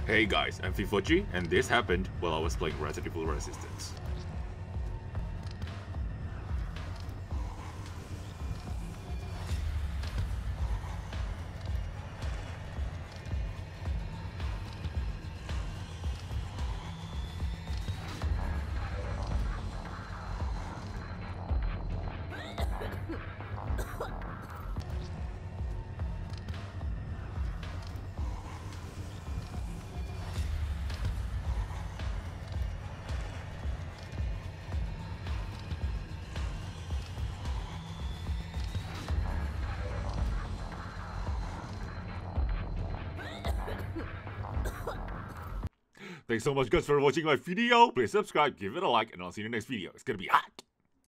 Hey guys, I'm Fifochi, and this happened while I was playing Resident Evil Resistance. Thanks so much guys for watching my video. Please subscribe, give it a like, and I'll see you in the next video. It's gonna be hot.